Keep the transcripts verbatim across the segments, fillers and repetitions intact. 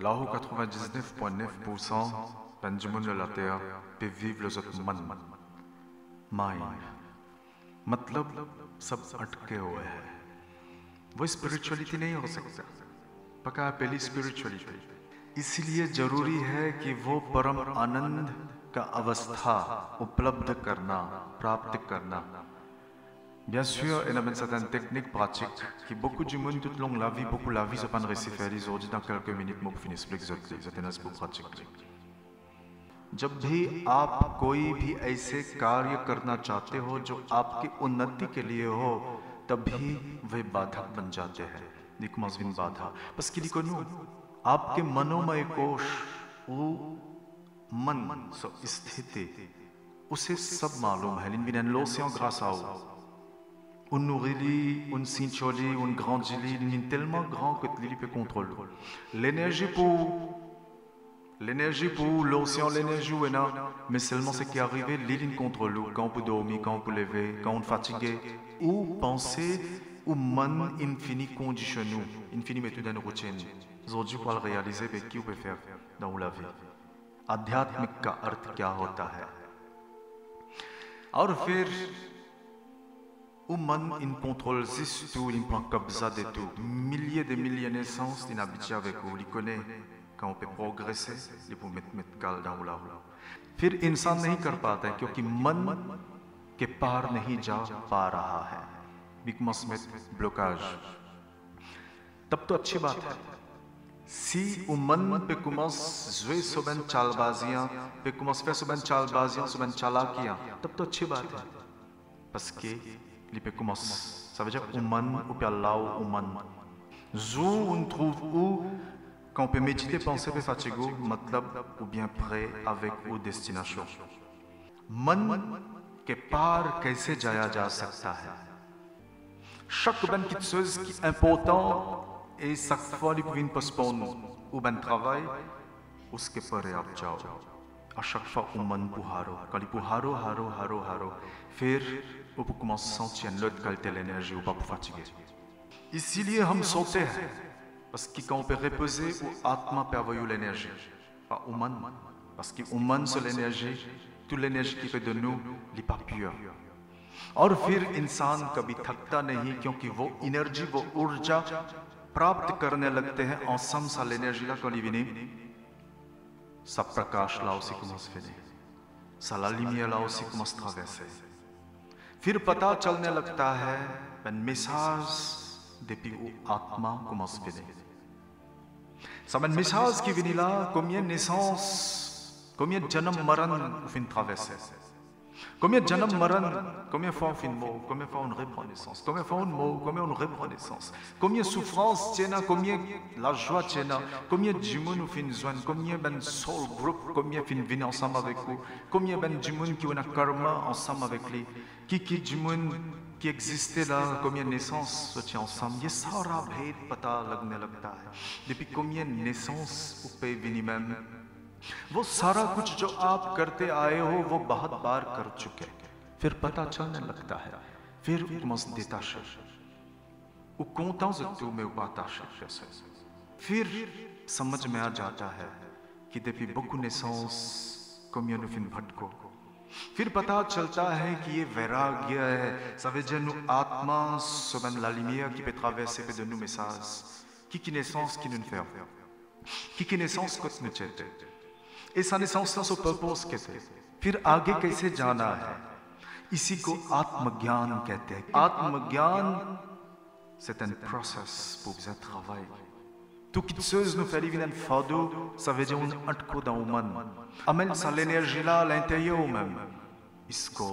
là où quatre-vingt-dix-neuf virgule neuf pour cent du monde de la terre peut vivre les autres man, mind, मतलब सब अटके हुए हैं, वो स्पिरिचुअलिटी नहीं हो सकता, पक्का पहली स्पिरिचुअलिटी। इसलिए जरूरी है कि वो परम आनंद का अवस्था उपलब्ध करना, प्राप्त करना। Bien sûr, il y a une certaine technique pratique qui beaucoup du monde toute longue la vie, beaucoup la vie se pas réciter les aujourd'hui dans quelques minutes moi pour expliquer ça, c'est un aspect pratique. जब भी आप कोई भी ऐसे कार्य करना चाहते हो जो आपकी उन्नति के लिए हो, तभी वे बाधक बन जाते हैं, निकमज़विन बाधा। parce qu'il dit que nous, आपके मनोमय कोश, वो मन सो स्थिति, उसे सब मालूम है, l'invinen l'océan grâce à eux. On nourrit, on s'incholit, on grandit, il est tellement grand que tu peux contrôler. L'énergie pour l'énergie pour l'océan, l'énergie ou non, mais seulement ce qui est arrivé, l'île contrôle quand on peut dormir, quand on peut lever, quand on est fatigué, ou penser, ou man infini conditionné, infini méthode en routine. Aujourd'hui pour le réaliser, mais qui on peut faire dans la vie? आध्यात्मिक का अर्थ क्या होता है? और फिर वो मन इन contrôle tout, il prend कब्जा de tout. Milliers de milliers de naissances, il habite avec vous, il connaît. Quand on peut progresser, il peut mettre mettre cal dans la roue. फिर इंसान नहीं कर पाता है क्योंकि मन के पार नहीं जा पा रहा है, बिकॉज़ में ब्लॉकेज। तब तो अच्छी बात है। Si o मन पे कुमस ज़्वे सुबन चालबाजियाँ, पे कुमस पे सुबन चालबाजियाँ, सुबन चालाकियाँ, तब तो अच्छी बात है। Parce que li पे कुमस, ça veut dire o मन, o पे अल्लाह o मन. Zo on trouve où quand on peut méditer, penser, पे fatigué, मतलब ou bien prêt avec ou destination. मन के पार कैसे जाया जा सकता है? Chaque bonne petite chose qui est important et chaque fois il peut postponer ou ben travail, उसके परे आप जाओ. À chaque fois on मन पुहारो, quand il पुहारो, haro, haro, haro, फिर वो commence à sentir l'autre qualité de l'énergie ou pas pour fatiguer. इसीलिए हम सोते हैं, parce que quand on peut reposer, वो आत्मा पे avoir l'énergie, pas au मन, parce que au मन sur l'énergie, toute l'énergie qui fait de nous, n'est pas pure. और फिर इंसान कभी थकता नहीं क्योंकि वो एनर्जी, वो ऊर्जा प्राप्त करने लगते हैं ensemble ça l'énergie là quand il vient, ça प्रकाश là aussi commence à venir, ça la lumière là aussi commence à traverser. फिर पता चलने लगता है un message depuis où आत्मा commence à venir. Ça un message qui vient là, combien de naissances, combien de janam maran on fait traverser. Combien de janam maran, combien de fois on fait une mort, combien de fois on reprend naissance, combien de fois on meurt, combien on reprend naissance, combien de souffrances tiennent, combien la joie tiennent, combien de jumons nous fait joindre, combien de soul group, combien de venir ensemble avec vous, combien de jumons qui ont un karma ensemble avec lui, qui qui jumons qui existait là, combien de naissances se tient ensemble, ये सारा भेद पता लगने लगता है. Depuis combien de naissances vous pouvez venir même, वो सारा कुछ जो आप करते आए हो वो बहुत बार कर चुके, फिर पता चलने लगता है, फिर commence détacher, ou content de tout mais ou pas attaché, फिर समझ में आ जाता है कि depuis beaucoup de naissances combien nous fin भटको, फिर पता चलता है कि ये वैराग्य है, ça veut dire nous आत्मा स्वयं la lumière qui peut traverser de nous messages, qui qui naissance qui nous fait, qui qui naissance को nous चाहते, et sa naissance dans son purpose कहते हैं, फिर आगे कैसे जाना है, इसी को आत्मज्ञान कहते हैं. आत्मज्ञान c'est un process pour bien travailler. Tout qui chose nous fait vivre un fardeau, ça veut dire on अटको dans le मन. Amène ça l'énergie là à l'intérieur même. इसको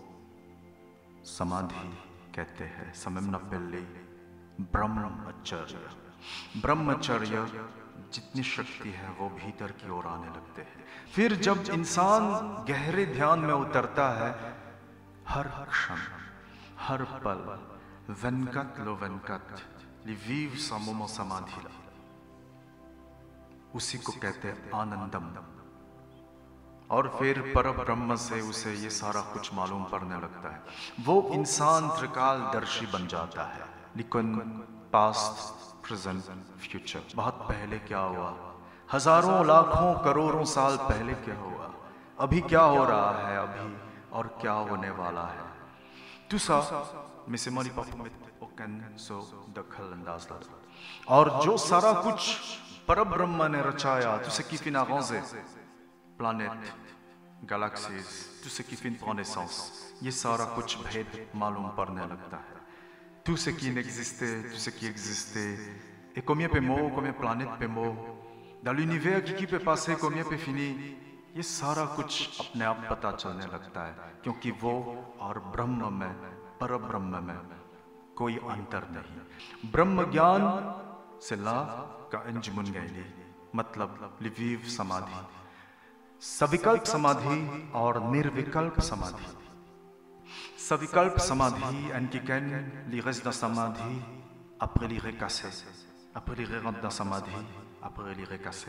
समाधि कहते हैं, ça même appelé ब्रह्मचर्य. ब्रह्मचर्य जितनी शक्ति है वो भीतर की ओर आने लगते हैं. फिर जब इंसान गहरे ध्यान में उतरता है, हर क्षण, हर पल, वेंकट लो वेंकट, लिविव समोमो समाधि, उसी को कहते हैं आनंदम. और फिर परब्रह्म से उसे ये सारा कुछ मालूम पड़ने लगता है. वो इंसान त्रिकालदर्शी बन जाता है, लेकिन पास्ट, प्रेजेंट, फ्यूचर, बहुत पहले क्या हुआ, हजारों लाखों करोड़ों साल पहले क्या हुआ, अभी क्या हो रहा है अभी, और क्या होने वाला है. Tout ça, mais c'est moi qui ne peux aucun so दखल अंदाज ला. और जो सारा कुछ परब्रह्म ने रचाया, tout ce qui fait naissance, planètes, galaxies, tout ce qui fait prendre naissance, ये सारा कुछ भेद मालूम पड़ने लगता है. Tout ce qui n'existait, tout ce qui existait, et combien peut mot, combien planètes peut mot, dans l'univers qui, qui peut passer, combien peut finir, ये सारा कुछ अपने आप पता चलने लगता है, क्योंकि वो और ब्रह्म में, पर ब्रह्म में कोई अंतर नहीं. ब्रह्म ज्ञान से ला का अंजमुन गैली, मतलब लिविव समाधि, सविकल्प समाधि और निर्विकल्प समाधि. सविकल्प समाधि इनकी कैन li reste dans समाधि, après li recassé, après li rentre dans समाधि, après li recassé.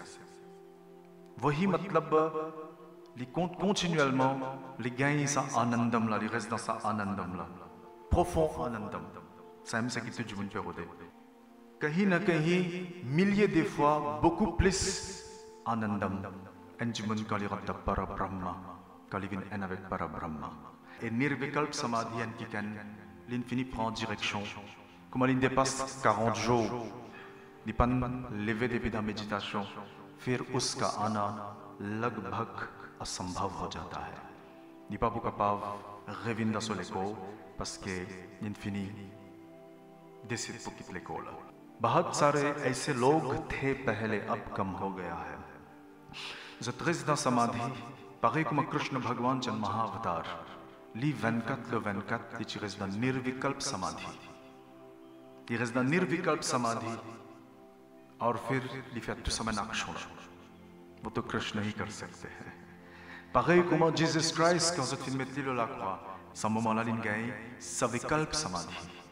वही मतलब li compte continuellement li gagne sa anandam là, li reste dans sa anandam là, profond anandam. Ça même ce qui te dit mon père. कहीं न कहीं milliers de fois beaucoup plus anandam anjumun kali rata para brahma kali vin en avec para brahma. Et nirvikalp samadhi en qui can l'infini prend direction comme il dépasse quarante jours निपन लेवे देवी दा मेडिटेशन, फिर उसका आना लगभग असंभव हो जाता है. निपापु का पाव रेविंदा सोलेको पसके इन्फिनी देसित पुकित लेकोला. बहुत सारे ऐसे लोग थे पहले, अब कम हो गया है. जत्रिस्दा समाधि पारे कुम कृष्ण भगवान जन महाअवतार ली वेंकट लो वेंकट लिचिरिस्दा निर्विकल्प समाधि, लिचिरिस्दा निर्विकल्प समाधि, और फिर लिफियात समय नाक्षण, वो तो कृष्ण ही कर सकते हैं. Pareil comment Jésus Christ, quand il met le la croix, sa moment là, il gagne sa vikalp samadhi.